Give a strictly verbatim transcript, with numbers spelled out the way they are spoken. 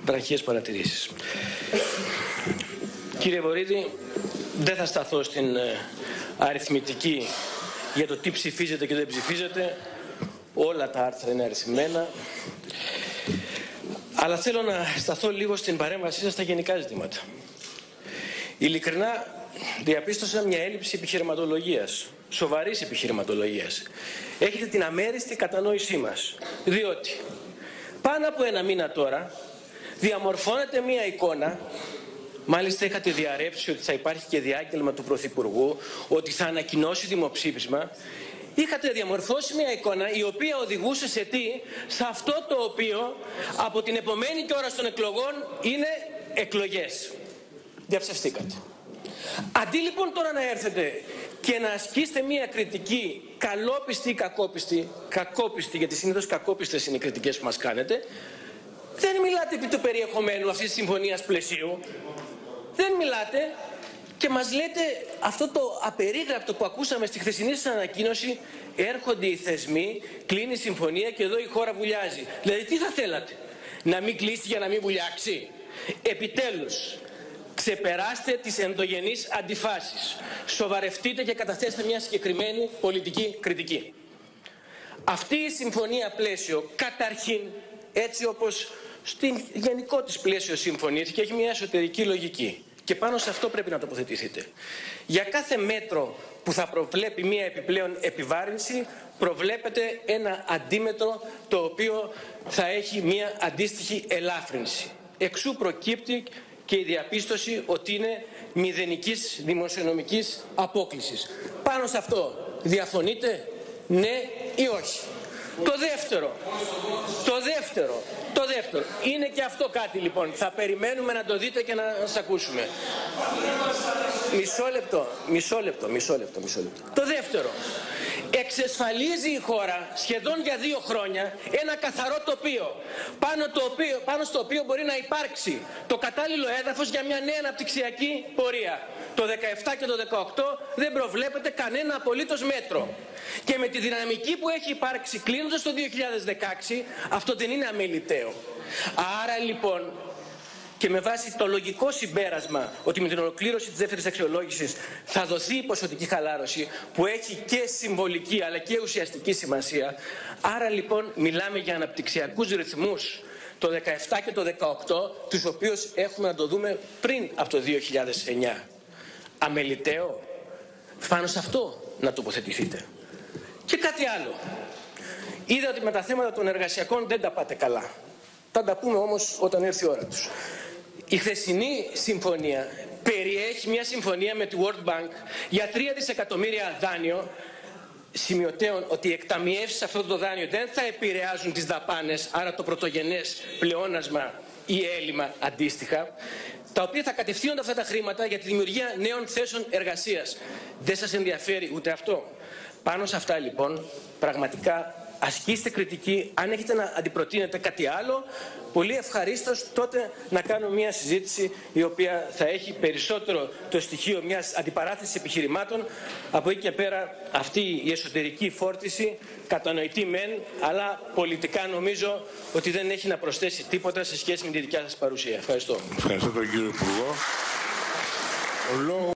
βραχίες παρατηρήσεις. Κύριε Βορίδη, δεν θα σταθώ στην αριθμητική για το τι ψηφίζετε και δεν ψηφίζετε. Όλα τα άρθρα είναι αριθμημένα. Αλλά θέλω να σταθώ λίγο στην παρέμβασή σας στα γενικά ζητήματα. Ειλικρινά διαπίστωσα μια έλλειψη επιχειρηματολογίας, σοβαρής επιχειρηματολογίας. Έχετε την αμέριστη κατανόησή μας, διότι πάνω από ένα μήνα τώρα διαμορφώνεται μια εικόνα, μάλιστα είχατε διαρρεύσει ότι θα υπάρχει και διάγγελμα του Πρωθυπουργού, ότι θα ανακοινώσει δημοψήφισμα. Είχατε διαμορφώσει μια εικόνα η οποία οδηγούσε σε τι, σε αυτό το οποίο από την επομένη και ώρα των εκλογών είναι εκλογές. Διαψευστήκατε. Αντί λοιπόν τώρα να έρθετε και να ασκήσετε μια κριτική καλόπιστη ή κακόπιστη, κακόπιστη γιατί συνήθως κακόπιστες είναι οι κριτικές που μας κάνετε, δεν μιλάτε επί του περιεχομένου αυτής της συμφωνίας πλαισίου, δεν μιλάτε και μας λέτε αυτό το απερίγραπτο που ακούσαμε στη χθεσινή σας ανακοίνωση, έρχονται οι θεσμοί, κλείνει η συμφωνία και εδώ η χώρα βουλιάζει. Δηλαδή τι θα θέλατε, να μην κλείσει για να μην βουλιάξει? Επιτέλους, ξεπεράστε τις ενδογενείς αντιφάσεις. Σοβαρευτείτε και καταθέστε μια συγκεκριμένη πολιτική κριτική. Αυτή η συμφωνία πλαίσιο, καταρχήν, έτσι όπως στην γενικό της πλαίσιο συμφωνήθηκε, έχει μια εσωτερική λογική. Και πάνω σε αυτό πρέπει να τοποθετηθείτε. Για κάθε μέτρο που θα προβλέπει μια επιπλέον επιβάρυνση, προβλέπεται ένα αντίμετρο το οποίο θα έχει μια αντίστοιχη ελάφρυνση. Εξού προκύπτει και η διαπίστωση ότι είναι μηδενικής δημοσιονομικής απόκλησης. Πάνω σε αυτό διαφωνείτε, ναι ή όχι? Το δεύτερο, το δεύτερο, το δεύτερο, είναι και αυτό κάτι λοιπόν. Θα περιμένουμε να το δείτε και να σας ακούσουμε. Μισό λεπτό, μισό λεπτό, μισό λεπτό, μισό λεπτό. Το δεύτερο, εξασφαλίζει η χώρα σχεδόν για δύο χρόνια ένα καθαρό τοπίο, πάνω, το οποίο, πάνω στο οποίο μπορεί να υπάρξει το κατάλληλο έδαφος για μια νέα αναπτυξιακή πορεία. Το δεκαεπτά και το δεκαοκτώ δεν προβλέπεται κανένα απολύτως μέτρο. Και με τη δυναμική που έχει υπάρξει κλείνοντας το δύο χιλιάδες δεκαέξι, αυτό δεν είναι αμεληταίο. Άρα λοιπόν, και με βάση το λογικό συμπέρασμα ότι με την ολοκλήρωση της δεύτερης αξιολόγησης θα δοθεί η ποσοτική χαλάρωση που έχει και συμβολική αλλά και ουσιαστική σημασία, άρα λοιπόν μιλάμε για αναπτυξιακούς ρυθμούς το δεκαεπτά και το δεκαοκτώ, τους οποίους έχουμε να το δούμε πριν από το δύο χιλιάδες εννιά. Αμεληταίο? Πάνω σε αυτό να τοποθετηθείτε. Και κάτι άλλο. Είδα ότι με τα θέματα των εργασιακών δεν τα πάτε καλά. Θα τα πούμε όμως όταν έρθει η ώρα τους. Η χθεσινή συμφωνία περιέχει μια συμφωνία με τη World Bank για τρία δισεκατομμύρια δάνειο, σημειωτέων ότι οι εκταμιεύσεις σε αυτό το δάνειο δεν θα επηρεάζουν τις δαπάνες, άρα το πρωτογενές πλεόνασμα ή έλλειμμα αντίστοιχα, τα οποία θα κατευθύνονται αυτά τα χρήματα για τη δημιουργία νέων θέσεων εργασίας. Δεν σας ενδιαφέρει ούτε αυτό? Πάνω σε αυτά λοιπόν πραγματικά ασκήστε κριτική. Αν έχετε να αντιπροτείνετε κάτι άλλο, πολύ ευχαρίστως τότε να κάνουμε μια συζήτηση η οποία θα έχει περισσότερο το στοιχείο μιας αντιπαράθεσης επιχειρημάτων. Από εκεί και πέρα αυτή η εσωτερική φόρτιση κατανοητή μεν, αλλά πολιτικά νομίζω ότι δεν έχει να προσθέσει τίποτα σε σχέση με τη δικιά σας παρουσία. Ευχαριστώ. Ευχαριστώ τον κύριο Υπουργό.